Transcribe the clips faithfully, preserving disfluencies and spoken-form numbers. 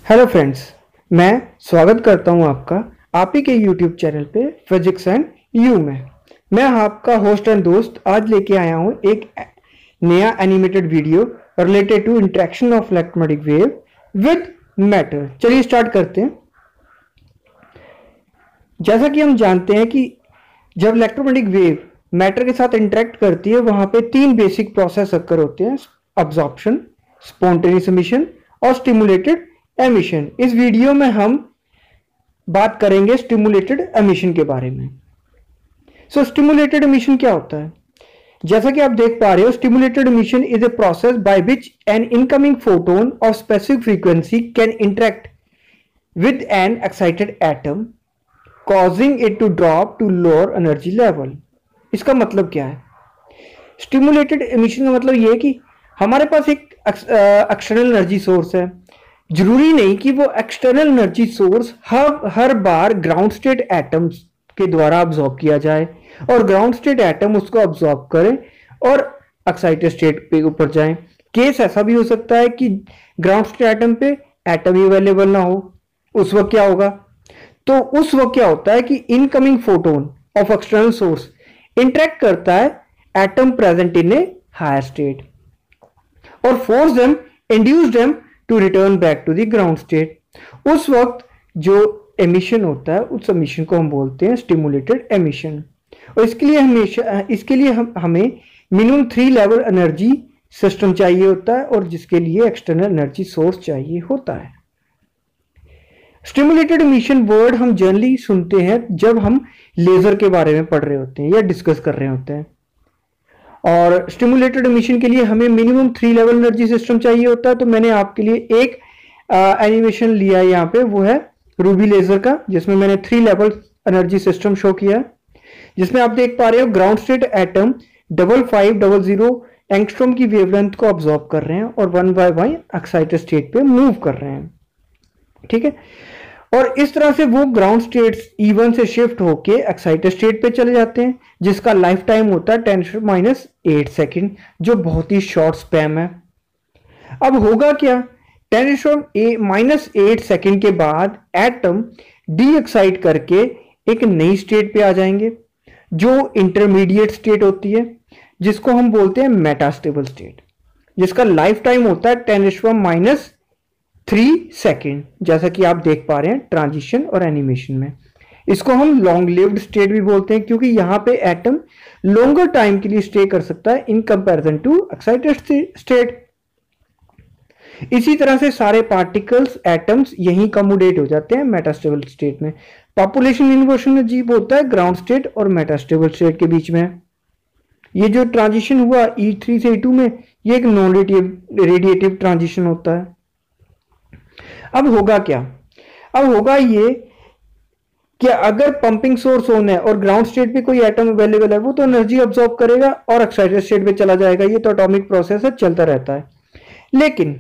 Hello friends, मैं स्वागत करता हूं आपका आप ही के यूट्यूब चैनल पे फिजिक्स एंड यू में। मैं आपका होस्ट एंड दोस्त आज लेके आया हूं एक नया animated video related to interaction of electromagnetic wave with matter. चलिए स्टार्ट करते हैं। जैसा कि हम जानते हैं कि जब इलेक्ट्रोमैग्नेटिक वेव मैटर के साथ इंटरेक्ट करती है वहां पे तीन बेसिक प्रोसेस अक्कर होते हैं: अब्जॉर्प्शन, स्पॉन्टेनियस एमिशन और स्टिमुलेटेड एमिशन। इस वीडियो में हम बात करेंगे स्टिमुलेटेड एमिशन के बारे में। सो स्टिमुलेटेड एमिशन क्या होता है? जैसा कि आप देख पा रहे हो, stimulated emission is a process by which an incoming photon of specific frequency can interact with an excited atom causing it to drop to lower energy level. इसका मतलब क्या है? स्टिमुलेटेड एमिशन का मतलब यह है कि हमारे पास एक एक्सटर्नल एनर्जी सोर्स है। जरूरी नहीं कि वो एक्सटर्नल एनर्जी सोर्स हर हर बार ग्राउंड स्टेट एटम्स के द्वारा अब्सॉर्ब किया जाए और ग्राउंड स्टेट एटम उसको अब्सॉर्ब करें और एक्साइटेड स्टेट पे ऊपर जाए। केस ऐसा भी हो सकता है कि ग्राउंड स्टेट एटम पे एटम ही अवेलेबल ना हो। उस वक्त क्या होगा? तो उस वक्त क्या होता है कि incoming photon of external source interact करता है atom present in a higher state और force them, induce them to return back to the ground state. उस वक्त जो एमिशन होता है उस एमिशन को हम बोलते हैं स्टिमुलेटेड एमिशन। और इसके लिए हमेशा इसके लिए हम हमें minimum three level energy system चाहिए होता है और जिसके लिए एक्सटर्नल एनर्जी सोर्स चाहिए होता है। स्टिमुलेटेड एमिशन वर्ड हम जनरली सुनते हैं जब हम लेजर के बारे में पढ़ रहे होते हैं या डिस्कस कर रहे होते हैं। और स्टिमुलेटेड एमिशन के लिए हमें minimum three level energy system चाहिए होता है। तो मैंने आपके लिए एक एनिमेशन लिया है यहाँ पे, वो है रूबी लेजर का, जिसमें मैंने three level energy system show किया है। जिसमें आप देख पा रहे हो ground state atom double five double zero angstrom की वेवलेंथ को ऑब्जॉर्ब कर रहे हैं और one by one excited state पे मूव कर रहे हैं। ठीक है, और इस तरह से वो ग्राउंड स्टेट ई वन से शिफ्ट होके एक्साइटेड स्टेट पे चले जाते हैं, जिसका लाइफ टाइम होता है टेन माइनस एट सेकेंड, जो बहुत ही शॉर्ट स्पैम है। अब होगा क्या? टेन माइनस एट सेकेंड के बाद एटम डी एक्साइट करके एक नई स्टेट पे आ जाएंगे जो इंटरमीडिएट स्टेट होती है, जिसको हम बोलते हैं मेटास्टेबल स्टेट, जिसका लाइफ टाइम होता है टेन माइनस थ्री सेकेंड, जैसा कि आप देख पा रहे हैं ट्रांजिशन और एनिमेशन में। इसको हम लॉन्ग लिव्ड स्टेट भी बोलते हैं क्योंकि यहां पे एटम लॉन्गर टाइम के लिए स्टे कर सकता है in comparison to excited state. इसी तरह से सारे पार्टिकल्स, एटम्स यहीं कमोडेट हो जाते हैं मेटास्टेबल स्टेट में। पॉपुलेशन इन्वर्शन अजीब होता है ग्राउंड स्टेट और मेटास्टेबल स्टेट के बीच में। ये जो ट्रांजिशन हुआ ई थ्री से ई टू में, ये एक नॉन रेडिएटिव ट्रांजिशन होता है। अब होगा क्या? अब होगा ये कि अगर पंपिंग सोर्स ऑन है और ग्राउंड स्टेट पे कोई एटम अवेलेबल है, वो तो एनर्जी अब्सॉर्ब करेगा और एक्साइटेड स्टेट पे चला जाएगा। ये तो एटॉमिक प्रोसेस है, चलता रहता है। लेकिन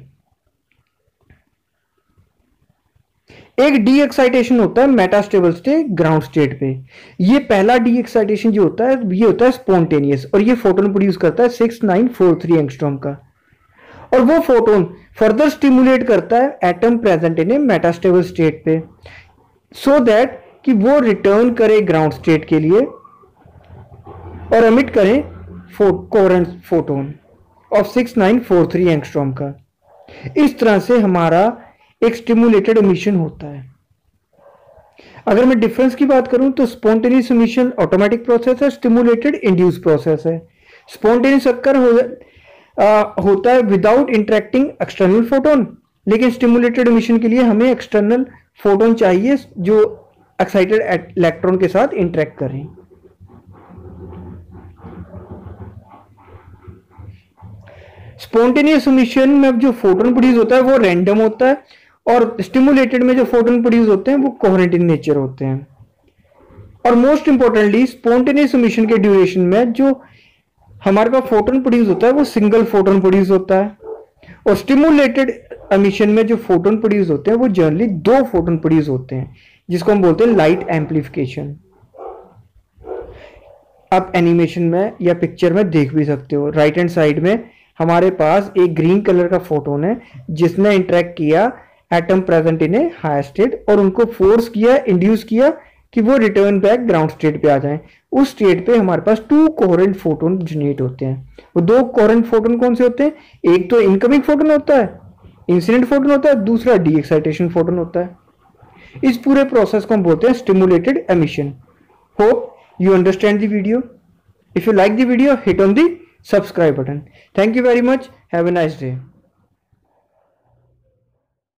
एक डी एक्साइटेशन होता है मेटास्टेबल स्टेट ग्राउंड स्टेट पे। ये पहला डी एक्साइटेशन जो होता है ये होता है स्पॉन्टेनियस और ये फोटोन प्रोड्यूस करता है six nine four three angstrom का, और वो फोटोन फर्दर स्टिमुलेट करता है atom present in a metastable state पे, सो दैट कि वो रिटर्न करे ग्राउंड स्टेट के लिए और एमिट करे coherent photon of six nine four three angstrom का। इस तरह से हमारा एक स्टिमुलेटेड एमिशन होता है। अगर मैं डिफरेंस की बात करूं तो स्पॉन्टेनियस एमिशन ऑटोमेटिक प्रोसेस है, स्टिमुलेटेड इंड्यूस प्रोसेस है। स्पॉन्टेनियस अक्कर हो Uh, होता है विदाउट इंटरेक्टिंग एक्सटर्नल फोटोन, लेकिन स्टिमुलेटेड एमिशन के लिए हमें एक्सटर्नल फोटोन चाहिए जो एक्साइटेड इलेक्ट्रॉन के साथ इंटरेक्ट करें। स्पॉन्टेनियस एमिशन में जो फोटोन प्रोड्यूस होता है वो रैंडम होता है और स्टिमुलेटेड में जो फोटोन प्रोड्यूस होते हैं वो कोहेरेंट इन नेचर होते हैं। और मोस्ट इंपॉर्टेंटली स्पॉन्टेनियस एमिशन के ड्यूरेशन में जो हमारे पास फोटोन प्रोड्यूस होता है वो सिंगल फोटोन प्रोड्यूस होता है और स्टिमुलेटेड एमिशन में जो फोटोन प्रोड्यूस होते हैं वो जनरली दो फोटोन प्रोड्यूस होते हैं, जिसको हम बोलते हैं लाइट एम्प्लीफिकेशन। आप एनिमेशन में या पिक्चर में देख भी सकते हो, राइट हैंड साइड में हमारे पास एक ग्रीन कलर का फोटोन है जिसने इंटरेक्ट किया atom present in a higher state और उनको फोर्स किया, इंड्यूस किया कि वो रिटर्न बैक ग्राउंड स्टेट पे आ जाएं। उस स्टेट पे हमारे पास टू कोहेरेंट फोटोन जनरेट होते हैं। वो दो कोहेरेंट फोटोन कौन से होते हैं? एक तो इनकमिंग फोटोन होता है, इंसिडेंट फोटोन होता है, दूसरा डी एक्साइटेशन फोटोन होता है। इस पूरे प्रोसेस को हम बोलते हैं stimulated emission. Hope you understand the video. If you like the video, hit on the subscribe button. Thank you very much. Have a nice day.